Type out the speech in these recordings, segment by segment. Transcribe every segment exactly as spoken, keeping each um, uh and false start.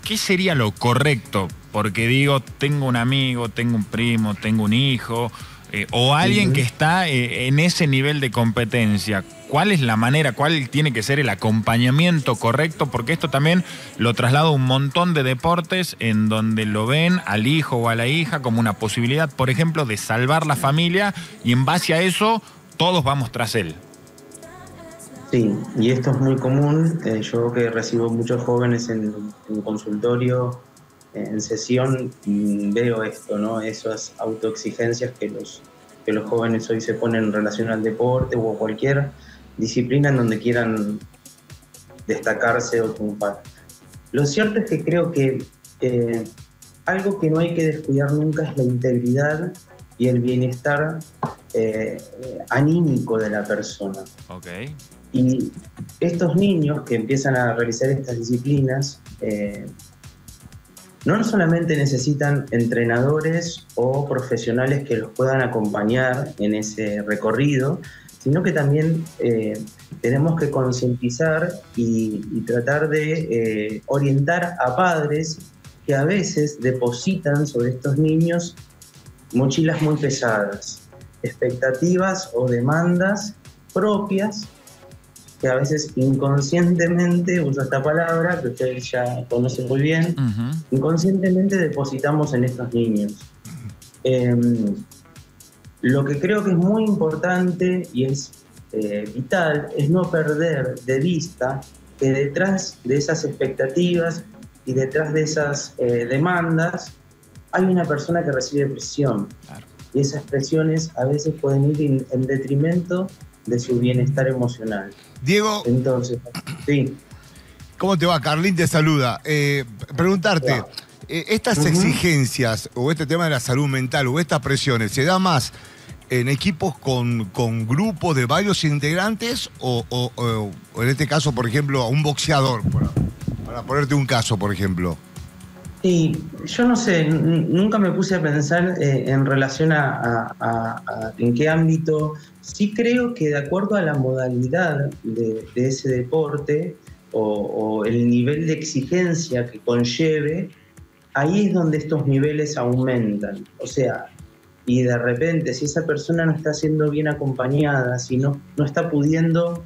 ¿qué sería lo correcto? Porque digo, tengo un amigo, tengo un primo, tengo un hijo, eh, o alguien uh-huh. que está eh, en ese nivel de competencia. ¿Cuál es la manera, cuál tiene que ser el acompañamiento correcto? Porque esto también lo traslado a un montón de deportes en donde lo ven al hijo o a la hija como una posibilidad, por ejemplo, de salvar la familia, y en base a eso todos vamos tras él. Sí, y esto es muy común. Eh, yo que recibo muchos jóvenes en, en consultorio, en sesión, veo esto, ¿no? Esas autoexigencias que los, que los jóvenes hoy se ponen en relación al deporte o a cualquier disciplina en donde quieran destacarse o triunfar. Lo cierto es que creo que eh, algo que no hay que descuidar nunca es la integridad y el bienestar eh, anímico de la persona. Okay. Y estos niños que empiezan a realizar estas disciplinas eh, no solamente necesitan entrenadores o profesionales que los puedan acompañar en ese recorrido, sino que también eh, tenemos que concientizar y, y tratar de eh, orientar a padres que a veces depositan sobre estos niños mochilas muy pesadas, expectativas o demandas propias que a veces inconscientemente, uso esta palabra que ustedes ya conocen muy bien, uh-huh. inconscientemente depositamos en estos niños. Eh, lo que creo que es muy importante y es eh, vital es no perder de vista que detrás de esas expectativas y detrás de esas eh, demandas hay una persona que recibe presión. Claro. Y esas presiones a veces pueden ir en, en detrimento de su bienestar emocional. Diego, entonces, sí. ¿Cómo te va? Carlín te saluda. Eh, preguntarte, wow. eh, ¿estas uh-huh. exigencias o este tema de la salud mental o estas presiones se da más en equipos con, con grupos de varios integrantes o, o, o, o en este caso, por ejemplo, a un boxeador? Para, para ponerte un caso, por ejemplo. Sí, yo no sé, nunca me puse a pensar eh, en relación a, a, a, a en qué ámbito. Sí creo que de acuerdo a la modalidad de, de ese deporte o, o el nivel de exigencia que conlleve, ahí es donde estos niveles aumentan. O sea, y de repente si esa persona no está siendo bien acompañada, si no, no está pudiendo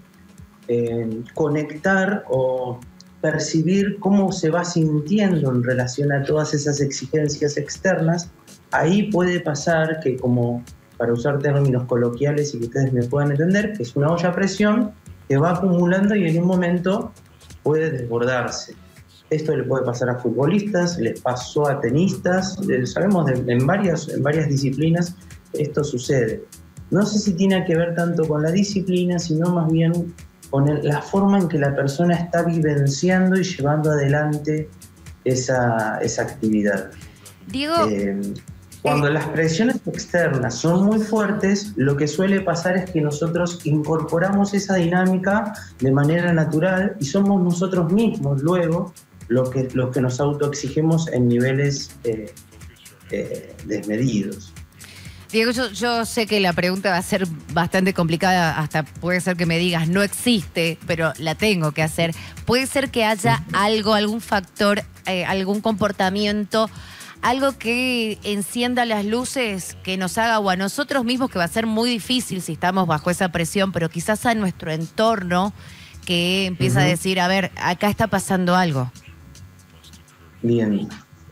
eh, conectar o percibir cómo se va sintiendo en relación a todas esas exigencias externas, ahí puede pasar que, como para usar términos coloquiales y que ustedes me puedan entender, que es una olla a presión que va acumulando y en un momento puede desbordarse. Esto le puede pasar a futbolistas, les pasó a tenistas, sabemos de, en, varias, en varias disciplinas esto sucede. No sé si tiene que ver tanto con la disciplina, sino más bien con el, la forma en que la persona está vivenciando y llevando adelante esa, esa actividad. Diego, eh, cuando eh, las presiones externas son muy fuertes, lo que suele pasar es que nosotros incorporamos esa dinámica de manera natural y somos nosotros mismos luego los que, los que nos autoexigimos en niveles eh, eh, desmedidos. Diego, yo, yo sé que la pregunta va a ser bastante complicada, hasta puede ser que me digas no existe, pero la tengo que hacer. ¿Puede ser que haya algo, algún factor, eh, algún comportamiento, algo que encienda las luces, que nos haga, o a nosotros mismos, que va a ser muy difícil si estamos bajo esa presión, pero quizás a nuestro entorno, que empieza uh-huh. a decir, a ver, acá está pasando algo? Bien.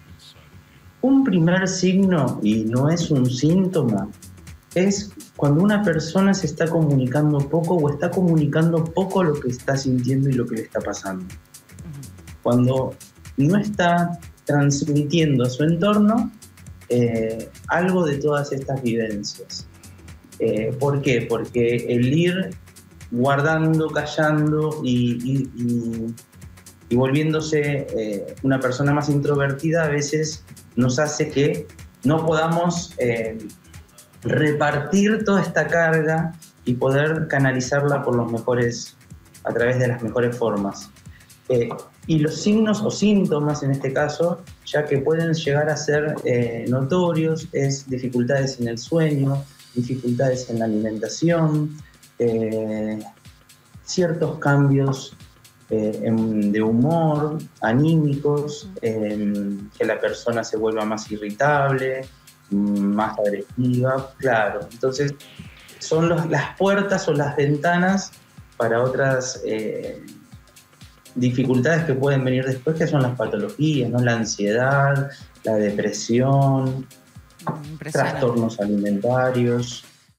Un primer signo, y no es un síntoma, es cuando una persona se está comunicando poco o está comunicando poco lo que está sintiendo y lo que le está pasando. Cuando no está transmitiendo a su entorno eh, algo de todas estas vivencias. Eh, ¿Por qué? Porque el ir guardando, callando y, y, y, y volviéndose eh, una persona más introvertida a veces nos hace que no podamos eh, repartir toda esta carga y poder canalizarla por los mejores, a través de las mejores formas. Eh, y los signos o síntomas en este caso, ya que pueden llegar a ser eh, notorios, es dificultades en el sueño, dificultades en la alimentación, eh, ciertos cambios eh, en, de humor, anímicos, eh, que la persona se vuelva más irritable, más agresiva, claro. Entonces, son los, las puertas o las ventanas para otras eh, dificultades que pueden venir después, que son las patologías, ¿no? La ansiedad, la depresión, trastornos alimentarios.